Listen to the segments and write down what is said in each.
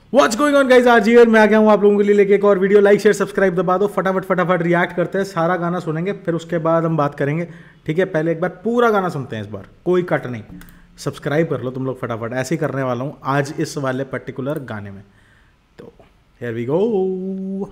What's going on guys, आज here मैं आ गया हूँ आप लोगों के लिए लेके एक और वीडियो। लाइक शेयर सब्सक्राइब दबा दो, फटाफट रिएक्ट करते हैं। सारा गाना सुनेंगे, फिर उसके बाद हम बात करेंगे, ठीक है। पहले एक बार पूरा गाना सुनते हैं, इस बार कोई कट नहीं। सब्सक्राइब कर लो तुम लोग फटाफट, ऐसे ही करने वाला हूँ आज इस वाले पर्टिकुलर गाने में। तो हियर वी गो।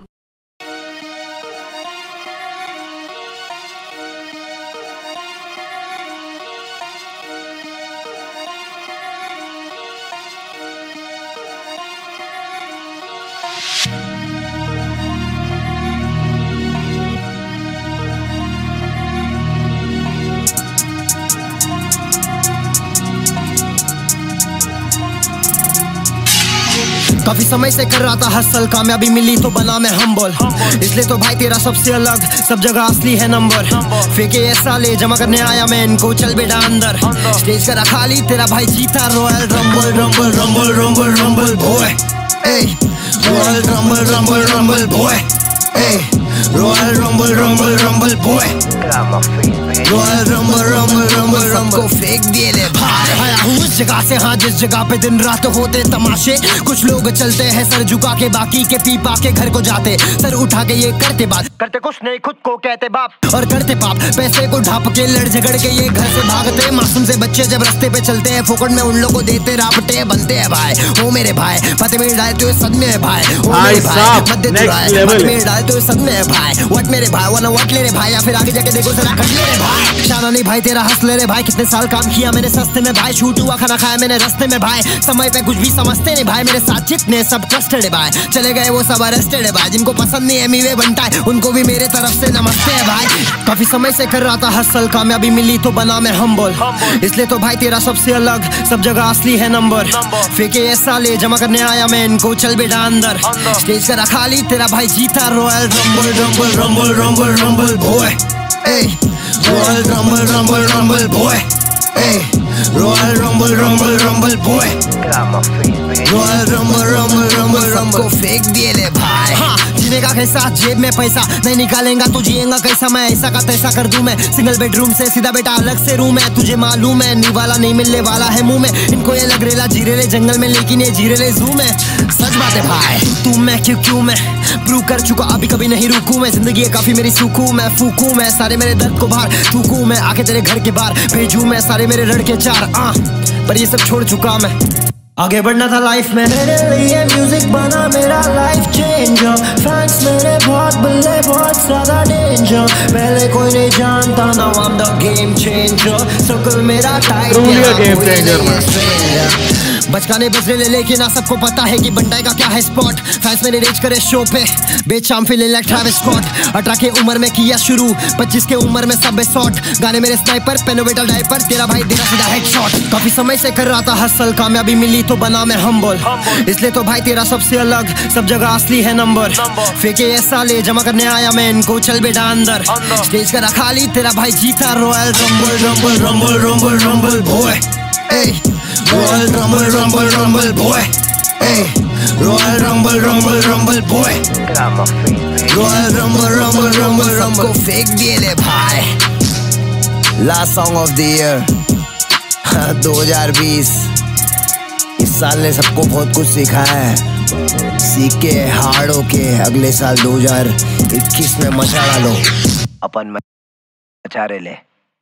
काफी समय से कर रहा था हसल, कामयाबी मिली तो बना मैं हम्बल। इसलिए तो भाई तेरा सबसे अलग, सब जगह असली है नंबर। फेंके ऐसा ले जमा करने आया मैं इनको, चल बेटा अंदर। स्टेज करा खाली, तेरा भाई जीता Royal Rumble rumble rumble rumble rumble boy. Royal Rumble rumble rumble boy. Royal Rumble rumble rumble boy. Royal Rumble rumble rumble rumble फेंक दिए ले भाई। आया हूँ उस जगह से, हाँ जिस जगह पे दिन रात होते तमाशे। कुछ लोग चलते हैं सर झुका के, बाकी के पी पा के घर को जाते। सर उठा के ये करते बात, करते कुछ नहीं खुद को कहते बाप और करते पाप। पैसे को ढाप के लड़ झगड़ के ये घर से भागते। मासूम से बच्चे जब रास्ते पे चलते हैं, फोकट में उन लोगों को देते रापटे। बनते हैं भाई ओ मेरे भाई, पते में डाले तो सदमे है भाई। ओ मेरे भाई मत दे चुराए, पते में डाले तो सदमे है भाई। व्हाट मेरे भाई वाना व्हाट ले रे भाई, या फिर आगे जाके देखो जरा कट ले रे भाई। शाना नहीं भाई तेरा हंस ले रे भाई, कितने साल काम किया मैंने सस्ते में भाई। छूट हुआ खाना खाया मैंने रास्ते में भाई, समय पे कुछ भी समझते नहीं भाई। मेरे साथ जितने सब ट्रस्टेड है भाई, चले गए वो सब अरेस्टेड है भाई। जिनको पसंद नहीं है मीवे बनता है, उनको भी मेरे तरफ से नमस्ते है भाई। काफी समय से कर रहा था हसल, कामयाबी मिली तो बना मैं हम्बल। इसलिए तो भाई तेरा सबसे अलग, सब जगह असली है नंबर। फेंके ऐसा ले जमा करने आया मैं इनको, चल बेटा अंदर। स्टेज करा खाली, तेरा भाई जीता Royal Rumble rumble rumble rumble rumble boy. Royal Rumble rumble rumble boy. Royal Rumble rumble rumble boy. Royal Rumble rumble rumble rumble फेंक दिए ले भाई। हाँ जीनेगा कैसा, जेब में पैसा नहीं निकालेगा तो जिएगा कैसा। मैं ऐसा का तैसा कर दूं मैं, सिंगल बेडरूम से सीधा बेटा अलग से रूम है। तुझे मालूम है नी वाला नहीं मिलने वाला है मुंह में। इनको ये लग रेला जीरेले जंगल में, लेकिन ये जीरेले जू में। सच बात है भाई, तू मैं क्यों मैं प्रूव कर चुका, अभी कभी नहीं रुकू मैं। जिंदगी है काफी मेरी सूखू मैं, फूकू मैं सारे मेरे दर्द को बाहर थूकू मैं। आके तेरे घर के बाहर भेजू मैं सारे मेरे लड़के चार। पर ये सब छोड़ चुका मैं, आगे बढ़ना था लाइफ में। मेरे लिए म्यूजिक बना मेरा लाइफ चेंजर। फैंस मेरे बहुत बल्ले बहुत ज्यादा डेंजर। पहले कोई नहीं जानता, now I'm the game changer। Circle मेरा टाइट, गेम चेंजर। बचकाने बजरे ले लेकिन ना सबको पता है कि बंटाई का क्या है स्पॉट। फैंस मेरे रेज करे शो पे, बेचाम फीलिंग लाइक ट्रैविस स्कॉट। 18 के उम्र में किया शुरू, 25 के उम्र में सब शॉट। गाने मेरे स्नाइपर, पेनो बेटा डाइपर, तेरा भाई देना सीधा हेडशॉट। काफी समय से कर रहा था हसल, कामयाबी मिली तो बना मैं हम्बल। इसलिए तो भाई तेरा सबसे अलग, सब जगह असली है नंबर। फेंके ऐसा ले जमा करने आया मैं इनको, चल बेटा अंदर। स्टेज करा खाली, तेरा भाई जीता Royal Rumble rumble rumble rumble rumble boy. Royal Rumble rumble rumble boy. Royal Rumble rumble rumble boy. Royal Rumble rumble rumble rumble फेंक दिए ले भाई। Last song of the year 2020। इस साल ने सबको बहुत कुछ सिखाया है, सीख के हार्ड होके अगले साल 2021 में मचा डालो। अपन मचा रहे ले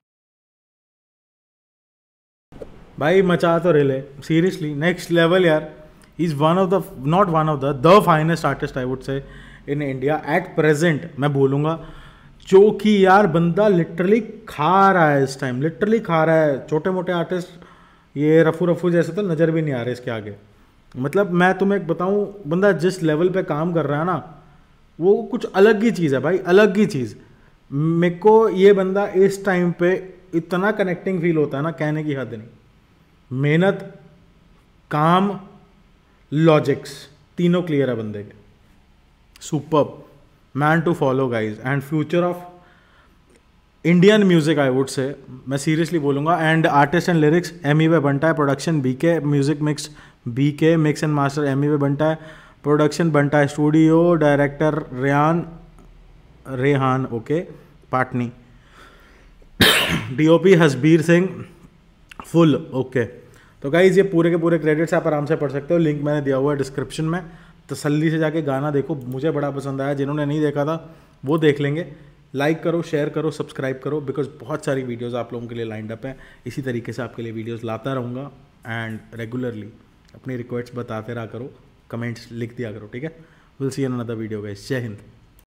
भाई, मचा तो रेले सीरियसली नेक्स्ट लेवल यार। Is one of the, not one of the finest artist I would say in India at present. मैं बोलूँगा जो कि यार बंदा लिटरली खा रहा है इस टाइम, लिटरली खा रहा है। छोटे मोटे आर्टिस्ट ये रफू जैसे तो नज़र भी नहीं आ रहे इसके आगे। मतलब मैं तुम्हें एक बताऊँ, बंदा जिस लेवल पे काम कर रहा है ना, वो कुछ अलग ही चीज़ है भाई, अलग ही चीज़। मेरे को ये बंदा इस टाइम पे इतना कनेक्टिंग फील होता है ना, कहने की हद नहीं। मेहनत, काम, लॉजिक्स तीनों क्लियर है बंदे के। Superb man to follow guys and future of Indian music I would say, मैं सीरियसली बोलूँगा। And artist and lyrics Emiway Bantai है, production BK, music mix BK, mix and master Emiway Bantai है, प्रोडक्शन बंटा है studio, director Rehan okay Patni, DOP Hasbir Singh full okay. तो guys ये पूरे के पूरे क्रेडिट्स आप आराम से पढ़ सकते हो, लिंक मैंने दिया हुआ है डिस्क्रिप्शन में। तसल्ली से जाके गाना देखो, मुझे बड़ा पसंद आया, जिन्होंने नहीं देखा था वो देख लेंगे। लाइक करो, शेयर करो, सब्सक्राइब करो, बिकॉज बहुत सारी वीडियोज़ आप लोगों के लिए लाइंड अप हैं। इसी तरीके से आपके लिए वीडियोज़ लाता रहूँगा एंड रेगुलरली अपनी रिक्वेस्ट बताते रहा करो, कमेंट्स लिख दिया करो, ठीक है। Will see in another video guys, जय हिंद।